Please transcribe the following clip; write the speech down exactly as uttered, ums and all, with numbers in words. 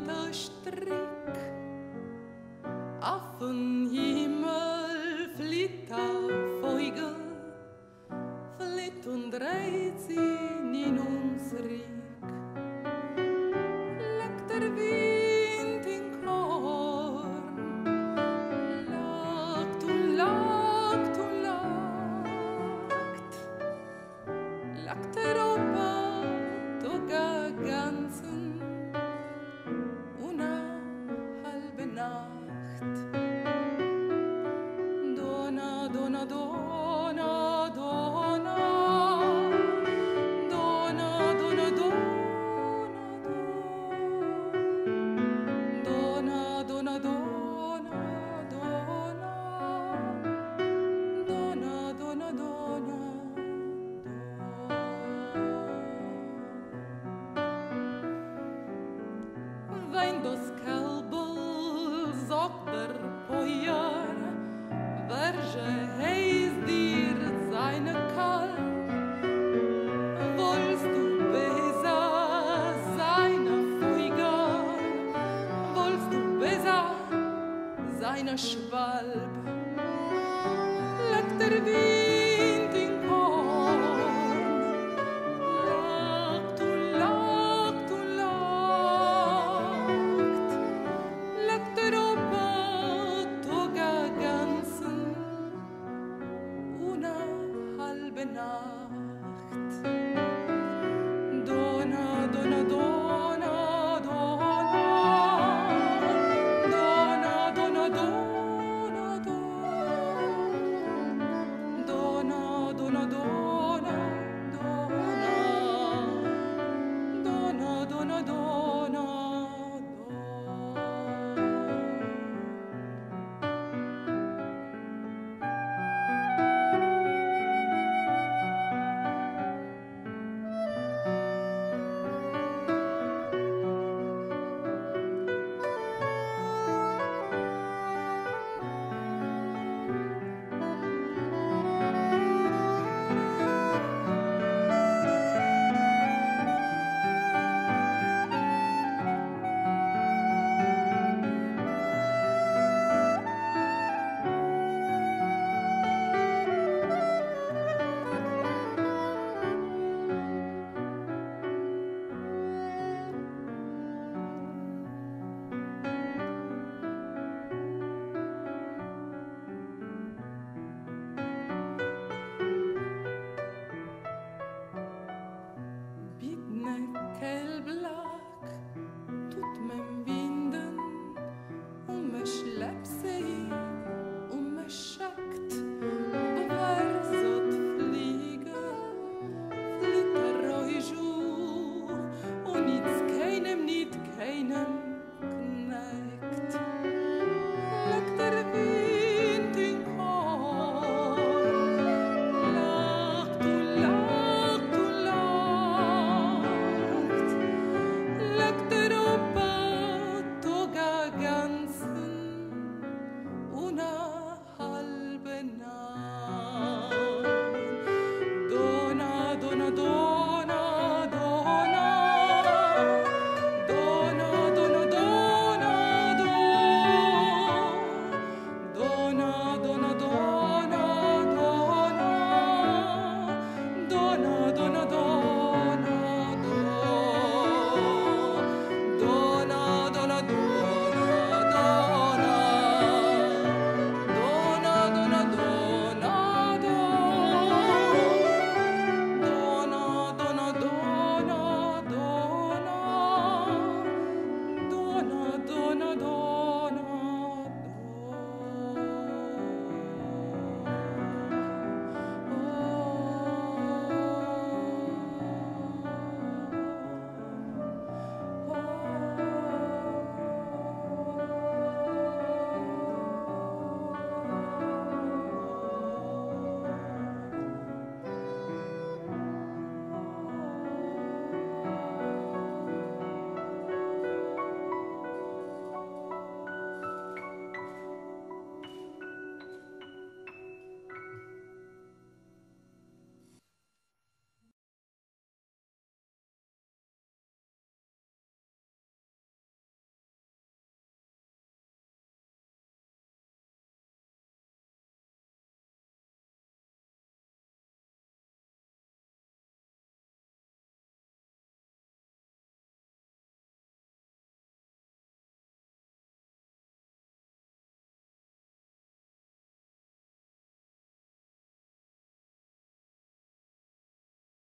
weiter Strick. Auf den Himmel fliegt der Vogel, flitt und dreht sich in uns Rick. Leckt der Wind in Korn, lagt und lagt und lagt, lagt der Opa toga ganzen una halbe Nacht. Dona, dona, dona, dona, dona, dona, dona, dona, dona, dona, dona, dona, dona. Wenn das Kälbel sagt der Poier, welche heißt dir seine Kall? Wollst du besser seine Vogel? Wollst du besser seine Schwalb? Leckt der Wind in Korn, lagt und lagt und lagt, legt der Opa toga ganzen una halbe Nacht. Dona, dona, dona, dona, dona, dona, dona, dona, dona, dona, dona, dona, dona, dona. Kälblak tut men vinden und me schleppt sig och me schackt och versot flyga flyttar rojju och nit keinem nit keinem knäckt.